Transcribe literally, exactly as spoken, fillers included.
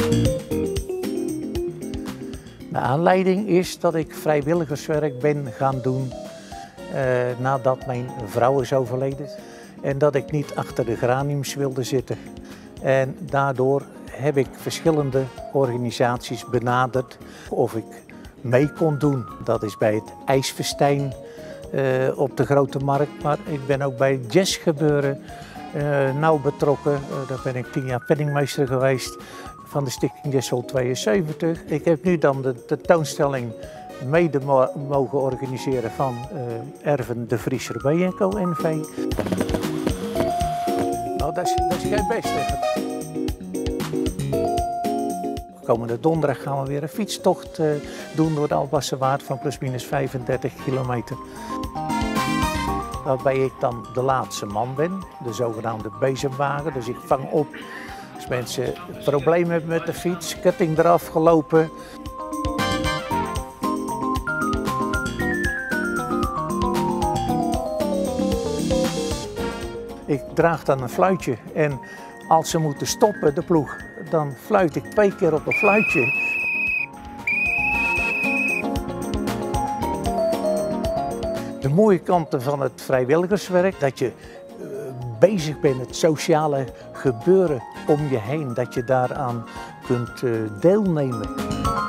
De aanleiding is dat ik vrijwilligerswerk ben gaan doen uh, nadat mijn vrouw is overleden. En dat ik niet achter de graniums wilde zitten. En daardoor heb ik verschillende organisaties benaderd of ik mee kon doen. Dat is bij het IJsfestijn uh, op de Grote Markt, maar ik ben ook bij het jazzgebeuren uh, nauw betrokken. Uh, daar ben ik tien jaar penningmeester geweest van de Stichting Jazshall tweeënzeventig. Ik heb nu dan de tentoonstelling mede mo mogen organiseren van uh, Erven de Vriezer B en Co N V. Nou, dat is, dat is geen best. Komende donderdag gaan we weer een fietstocht uh, doen door de Albasserwaard van plusminus vijfendertig kilometer. Waarbij ik dan de laatste man ben, de zogenaamde bezemwagen. Dus ik vang op als mensen problemen hebben met de fiets, ketting eraf gelopen. Ik draag dan een fluitje en als ze moeten stoppen, de ploeg, dan fluit ik twee keer op een fluitje. De mooie kanten van het vrijwilligerswerk, dat je uh, bezig bent met het sociale gebeuren om je heen, dat je daaraan kunt uh, deelnemen.